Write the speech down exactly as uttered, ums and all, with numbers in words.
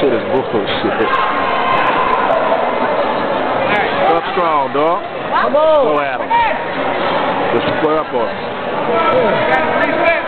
shit is bullshit. Up strong, dog. Come on. Go at him. Just square up on him.